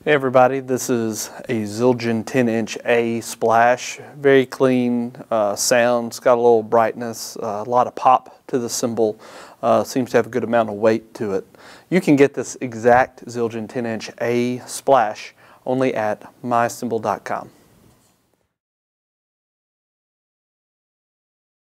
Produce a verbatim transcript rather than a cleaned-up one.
Hey everybody, this is a Zildjian ten inch A splash. Very clean uh, sound, it's got a little brightness, uh, a lot of pop to the cymbal, uh, seems to have a good amount of weight to it. You can get this exact Zildjian ten inch A splash only at my cymbal dot com.